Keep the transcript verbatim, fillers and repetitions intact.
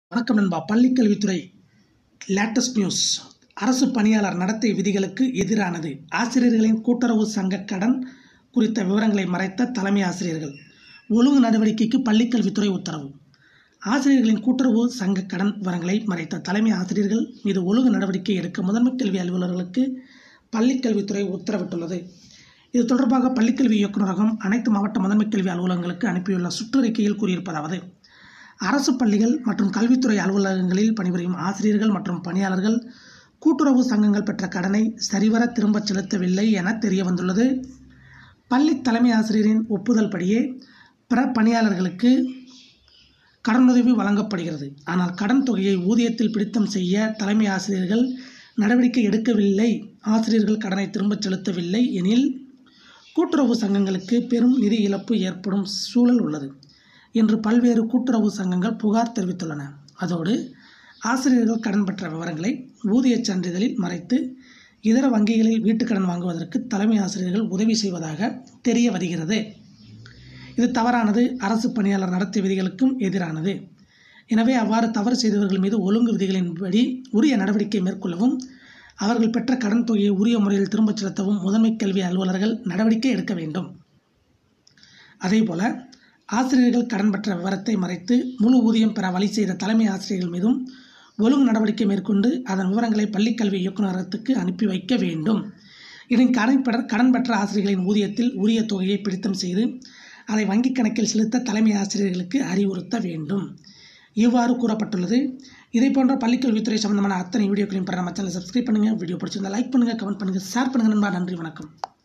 வணக்கம் நண்பா. பள்ளிக்கல்வித்துறை லேட்டஸ்ட் நியூஸ். அரசு பணியாளர் நடத்தை விதிகளுக்கு எதிரானது. ஆசிரியர்களின் கூட்டுறவு சங்க கடன் குறித்த விவரங்களை மறைத்த தலைமை ஆசிரியர்கள். ஒழுங்கு நடவடிக்கைக்கு பள்ளிக்கல்வித்துறை உத்தரவு. ஆசிரியர்களின் கூட்டுறவு சங்க கடன் விவரங்களை மறைத்த தலைமை ஆசிரியர்கள் மீது ஒழுங்கு நடவடிக்கை எடுக்க முதன்மை கல்வி அலுவலர்களுக்கு பள்ளிக்கல்வித்துறை உத்தரவிட்டுள்ளது. இது தொடர்பாக பள்ளிக்கல்வி இயக்குநரகம் அனைத்து மாவட்ட முதன்மை கல்வி அலுவலகங்களுக்கு அனுப்பியுள்ள சுற்றறிக்கையில் கூறியிருப்பதாவது: அரசு பள்ளிகள் மற்றும் கல்வித்துறை அலுவலகங்களில் பணிபுரியும் ஆசிரியர்கள் மற்றும் பணியாளர்கள் கூட்டுறவு சங்கங்கள் பெற்ற கடனை சரிவர திரும்பச் செலுத்தவில்லை என தெரிய வந்துள்ளது. பள்ளி தலைமை ஆசிரியரின் ஒப்புதல் படியே பிற பணியாளர்களுக்கு கடனுதவி வழங்கப்படுகிறது. ஆனால் கடன் தொகையை ஊதியத்தில் பிடித்தம் செய்ய தலைமை ஆசிரியர்கள் நடவடிக்கை எடுக்கவில்லை. ஆசிரியர்கள் கடனை திரும்பச் செலுத்தவில்லை எனில் கூட்டுறவு சங்கங்களுக்கு பெரும் நிதி இழப்பு ஏற்படும் சூழல் உள்ளது என்று பல்வேறு கூட்டுறவு சங்கங்கள் புகார் தெரிவித்துள்ளன. அதோடு ஆசிரியர்கள் கடன் பெற்ற விவரங்களை ஊதியச் சான்றிதழில் மறைத்து இதர வங்கிகளில் வீட்டுக்கடன் வாங்குவதற்கு தலைமை ஆசிரியர்கள் உதவி செய்வதாக தெரிய வருகிறது. இது தவறானது. அரசு பணியாளர் நடத்தை விதிகளுக்கும் எதிரானது. எனவே அவ்வாறு தவறு செய்தவர்கள் மீது ஒழுங்கு விதிகளின்படி உரிய நடவடிக்கை மேற்கொள்ளவும் அவர்கள் பெற்ற கடன் தொகையை உரிய முறையில் திரும்பச் செலுத்தவும் முதன்மை கல்வி அலுவலர்கள் நடவடிக்கை எடுக்க வேண்டும். அதேபோல ஆசிரியர்கள் கடன் பெற்ற விவரத்தை மறைத்து முழு ஊதியம் பெற வழி செய்த தலைமை ஆசிரியர்கள் மீதும் ஒழுங்கு நடவடிக்கை மேற்கொண்டு அதன் விவரங்களை பள்ளிக்கல்வி இயக்குநரகத்துக்கு அனுப்பி வைக்க வேண்டும். இதன் கடன் பெற கடன் பெற்ற ஆசிரியர்களின் ஊதியத்தில் உரிய தொகையை பிடித்தம் செய்து அதை வங்கிக் கணக்கில் செலுத்த தலைமை ஆசிரியர்களுக்கு அறிவுறுத்த வேண்டும். இவ்வாறு கூறப்பட்டுள்ளது. இதே போன்ற பள்ளிக்கல்வித்துறை சம்பந்தமான அத்தனை வீடியோக்களையும் பெற நம்ம சேனலை சப்ஸ்கிரைப் பண்ணுங்கள். வீடியோ பிடிச்சிருந்தால் லைக் பண்ணுங்கள், கமெண்ட் பண்ணுங்கள், ஷேர் பண்ணுங்கள் நண்பா. நன்றி, வணக்கம்.